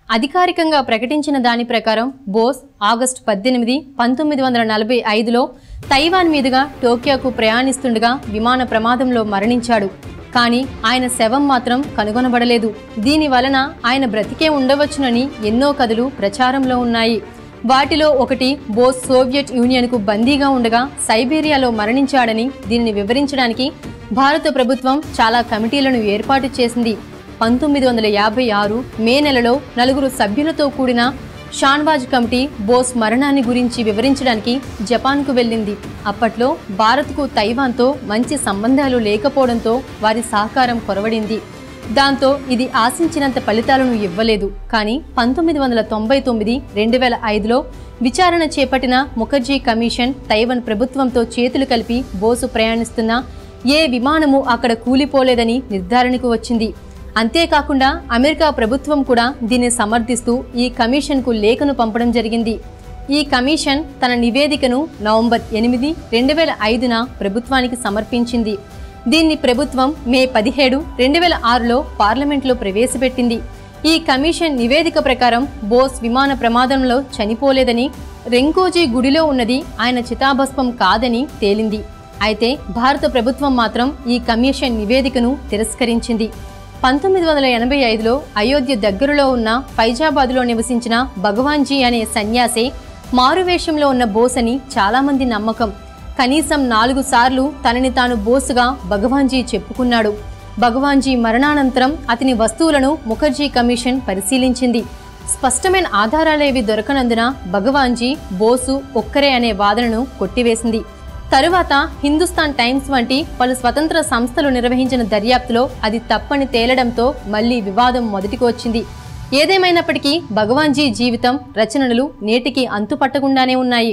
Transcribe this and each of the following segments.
అధికారికంగా ప్రకటించిన దాని ప్రకారం బోస్ ఆగస్టు 18, 1945లో తైవాన్ మీదుగా టోక్యోకు ప్రయాణిస్తుండగా విమాన ప్రమాదంలో మరణించాడు. కానీ ఆయన శవం మాత్రం కనుగొనబడలేదు. దీని వలన ఆయన బ్రతికే ఉండవచ్చునని ఎన్నో కథలు ప్రచారంలో ఉన్నాయి. వాటిలో ఒకటి బోస్ సోవియట్ యూనియన్కు బందీగా ఉండగా సైబీరియాలో మరణించాడని. దీనిని వివరించడానికి భారత ప్రభుత్వం చాలా కమిటీలను ఏర్పాటు చేసింది. 1956 మే నెలలో 4 సభ్యులతో కూడిన షాన్వాజ్ కమిటీ బోస్ మరణాన్ని గురించి వివరించడానికి జపాన్కు వెళ్ళింది. అప్పట్లో భారత్కు తైవాన్తో మంచి సంబంధాలు లేకపోవడంతో వారి సహకారం కొరవడింది. దాంతో ఇది ఆశించినంత ఫలితాలను ఇవ్వలేదు. కానీ 1999, 2005లో విచారణ చేపట్టిన ముఖర్జీ కమిషన్ తైవాన్ ప్రభుత్వంతో చేతులు కలిపి బోసు ప్రయాణిస్తున్న ఏ విమానము అక్కడ కూలిపోలేదని నిర్ధారణకు వచ్చింది. అంతేకాకుండా అమెరికా ప్రభుత్వం కూడా దీన్ని సమర్థిస్తూ ఈ కమిషన్కు లేఖను పంపడం జరిగింది. ఈ కమిషన్ తన నివేదికను నవంబర్ 8, 2005న ప్రభుత్వానికి సమర్పించింది. దీన్ని ప్రభుత్వం మే 17, 2006లో పార్లమెంట్లో ప్రవేశపెట్టింది. ఈ కమిషన్ నివేదిక ప్రకారం బోస్ విమాన ప్రమాదంలో చనిపోలేదని, రెంకోజీ గుడిలో ఉన్నది ఆయన చితాభస్మం కాదని తేలింది. అయితే భారత ప్రభుత్వం మాత్రం ఈ కమిషన్ నివేదికను తిరస్కరించింది. 1985లో అయోధ్య దగ్గరలో ఉన్న ఫైజాబాద్లో నివసించిన భగవాన్జీ అనే సన్యాసే మారువేషంలో ఉన్న బోస్ అని చాలామంది నమ్మకం. కనీసం 4 సార్లు తనని తాను బోసుగా భగవాన్జీ చెప్పుకున్నాడు. భగవాన్జీ మరణానంతరం అతని వస్తువులను ముఖర్జీ కమిషన్ పరిశీలించింది. స్పష్టమైన ఆధారాలేవి దొరకనందున భగవాన్జీ బోసు ఒక్కరే అనే వాదనను కొట్టివేసింది. తరువాత హిందుస్థాన్ టైమ్స్ వంటి పలు స్వతంత్ర సంస్థలు నిర్వహించిన దర్యాప్తులో అది తప్పని తేలడంతో మళ్లీ వివాదం మొదటికి వచ్చింది. ఏదేమైనప్పటికీ భగవాన్జీ జీవితం, రచనలు నేటికి అంతుపట్టకుండానే ఉన్నాయి.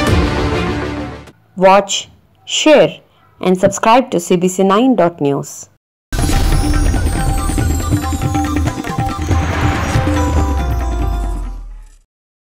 Watch, share and subscribe to cbc9.news.